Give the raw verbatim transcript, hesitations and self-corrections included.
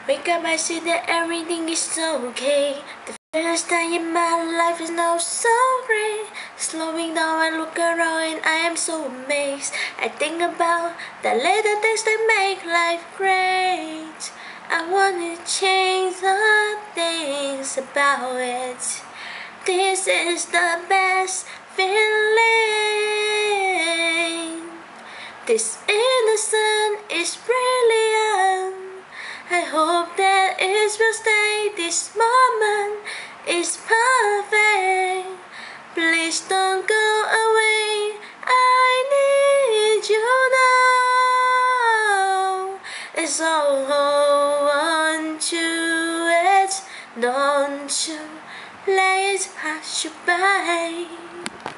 Wake up, I see that everything is okay. The first time in my life is now so great. Slowing down, I look around and I am so amazed. I think about the little things that make life great. I wanna change the things about it. This is the best feeling. This innocence is brilliant. I hope that it will stay. This moment is perfect. Please don't go away. I need you now. It's all on to it. Don't you let it pass you by.